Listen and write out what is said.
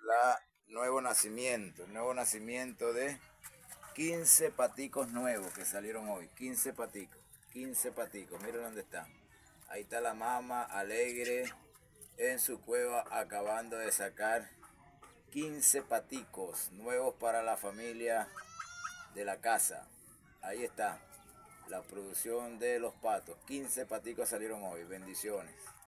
nuevo nacimiento de 15 paticos nuevos que salieron hoy. 15 paticos, 15 paticos, miren dónde están. Ahí está la mama alegre en su cueva acabando de sacar 15 paticos nuevos para la familia de la casa. Ahí está la producción de los patos. 15 paticos salieron hoy. Bendiciones.